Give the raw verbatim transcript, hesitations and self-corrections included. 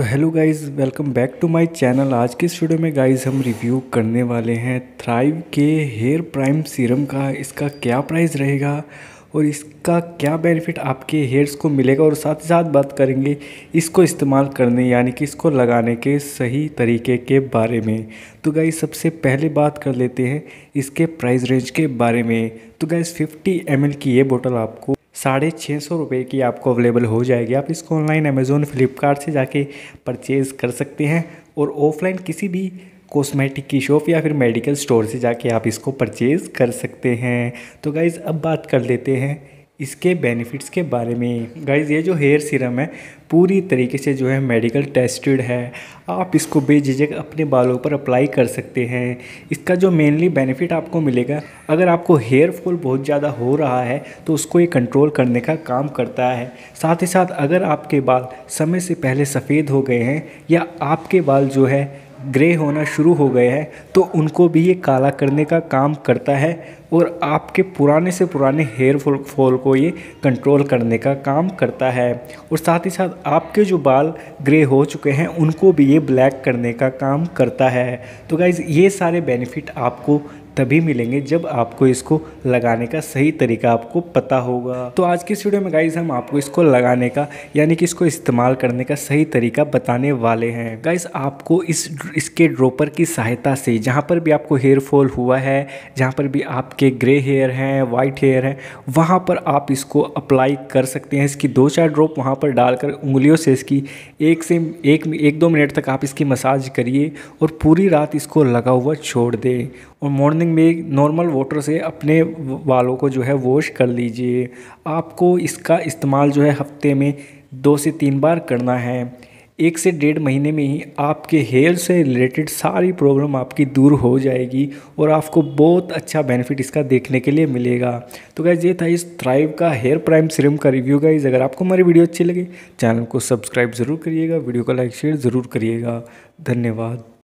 तो hello guys, welcome back to my channel. आज के इस वीडियो में गाइज़ हम रिव्यू करने वाले हैं थ्राइव के हेयर प्राइम सीरम का। इसका क्या प्राइस रहेगा और इसका क्या बेनिफिट आपके हेयर्स को मिलेगा, और साथ ही साथ बात करेंगे इसको इस्तेमाल करने यानी कि इसको लगाने के सही तरीके के बारे में। तो गाइज़ सबसे पहले बात कर लेते हैं इसके प्राइस रेंज के बारे में। तो गाइज़ फिफ्टी एम एल की ये बोतल आपको साढ़े छः सौ रुपये की आपको अवेलेबल हो जाएगी। आप इसको ऑनलाइन अमेज़ोन फ्लिपकार्ट से जाके परचेज़ कर सकते हैं, और ऑफलाइन किसी भी कॉस्मेटिक की शॉप या फिर मेडिकल स्टोर से जाके आप इसको परचेज़ कर सकते हैं। तो गाइज़ अब बात कर लेते हैं इसके बेनिफिट्स के बारे में। गाइज़ ये जो हेयर सीरम है पूरी तरीके से जो है मेडिकल टेस्टेड है। आप इसको बेझिझक अपने बालों पर अप्लाई कर सकते हैं। इसका जो मेनली बेनिफिट आपको मिलेगा, अगर आपको हेयर फॉल बहुत ज़्यादा हो रहा है तो उसको ये कंट्रोल करने का काम करता है। साथ ही साथ अगर आपके बाल समय से पहले सफ़ेद हो गए हैं या आपके बाल जो है ग्रे होना शुरू हो गए हैं तो उनको भी ये काला करने का काम करता है, और आपके पुराने से पुराने हेयर फॉल फॉल को ये कंट्रोल करने का काम करता है। और साथ ही साथ आपके जो बाल ग्रे हो चुके हैं उनको भी ये ब्लैक करने का काम करता है। तो गाइज़ ये सारे बेनिफिट आपको तभी मिलेंगे जब आपको इसको लगाने का सही तरीका आपको पता होगा। तो आज की इस वीडियो में गाइज़ हम आपको इसको लगाने का यानी कि इसको इस्तेमाल करने का सही तरीका बताने वाले हैं। गाइज़ आपको इस इसके ड्रॉपर की सहायता से जहाँ पर भी आपको हेयर फॉल हुआ है, जहाँ पर भी आपके ग्रे हेयर हैं, वाइट हेयर हैं, वहाँ पर आप इसको अप्लाई कर सकते हैं। इसकी दो चार ड्रॉप वहाँ पर डालकर उंगलियों से इसकी एक से एक एक दो मिनट तक आप इसकी मसाज करिए और पूरी रात इसको लगा हुआ छोड़ दें, और मॉर्निंग में नॉर्मल वाटर से अपने बालों को जो है वॉश कर लीजिए। आपको इसका इस्तेमाल जो है हफ्ते में दो से तीन बार करना है। एक से डेढ़ महीने में ही आपके हेयर से रिलेटेड सारी प्रॉब्लम आपकी दूर हो जाएगी और आपको बहुत अच्छा बेनिफिट इसका देखने के लिए मिलेगा। तो गाइस ये था इस थ्राइव का हेयर प्राइम सीरम का रिव्यू। गाइस अगर आपको हमारी वीडियो अच्छी लगे चैनल को सब्सक्राइब ज़रूर करिएगा, वीडियो को लाइक शेयर ज़रूर करिएगा। धन्यवाद।